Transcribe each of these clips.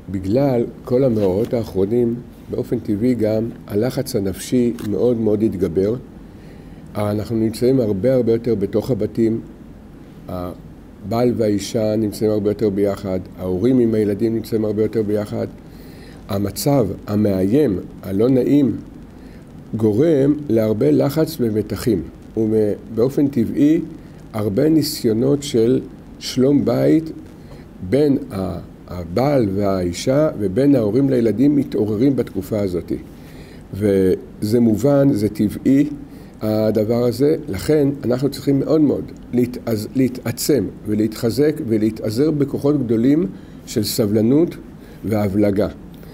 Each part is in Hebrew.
בגלל כל המאורעות האחרונים, באופן טבעי גם הלחץ הנפשי מאוד מאוד התגבר. אנחנו נמצאים הרבה יותר בתוך הבתים, הבעל והאישה נמצאים הרבה יותר ביחד, ההורים עם הילדים נמצאים הרבה יותר ביחד. המצב המאיים, הלא נעים, גורם להרבה לחץ ומתחים, ובאופן טבעי הרבה ניסיונות של שלום בית בין הבעל והאישה ובין ההורים לילדים מתעוררים בתקופה הזאת. וזה מובן, זה טבעי הדבר הזה, לכן אנחנו צריכים מאוד מאוד להתעצם ולהתחזק ולהתעזר בכוחות גדולים של סבלנות והבלגה.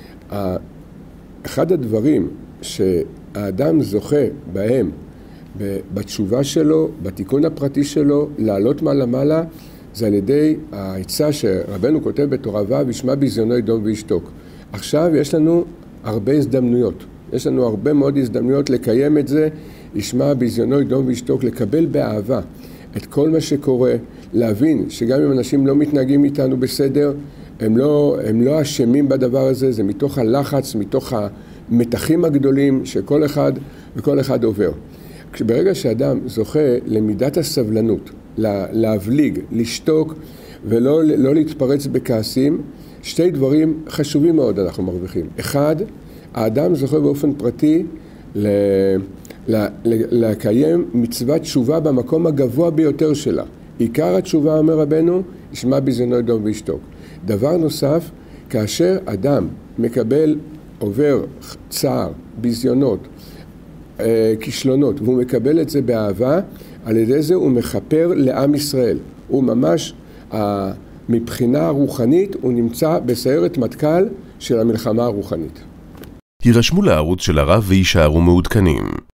אחד הדברים שהאדם זוכה בהם בתשובה שלו, בתיקון הפרטי שלו, לעלות מעלה, זה על ידי העצה שרבנו כותב בתורה ו' ישמע ביזיונו ידום וישתוק. עכשיו יש לנו הרבה הזדמנויות, יש לנו הרבה מאוד הזדמנויות לקיים את זה, ישמע ביזיונו ידום וישתוק, לקבל באהבה את כל מה שקורה, להבין שגם אם אנשים לא מתנהגים איתנו בסדר, הם לא אשמים בדבר הזה, זה מתוך הלחץ, מתוך המתחים הגדולים שכל אחד וכל אחד עובר. ברגע שאדם זוכה למידת הסבלנות, להבליג, לשתוק ולא להתפרץ בכעסים, שתי דברים חשובים מאוד אנחנו מרוויחים. אחד, האדם זוכה באופן פרטי לקיים מצוות תשובה במקום הגבוה ביותר שלה. עיקר התשובה, אומר רבנו, ישמע ביזיונו ידום וישתוק. דבר נוסף, כאשר אדם עובר צער, ביזיונות, כישלונות, והוא מקבל את זה באהבה, על ידי זה הוא מכפר לעם ישראל. הוא ממש, מבחינה רוחנית, הוא נמצא בסיירת מטכ"ל של המלחמה הרוחנית. הירשמו לערוץ של הרב ויישארו מעודכנים.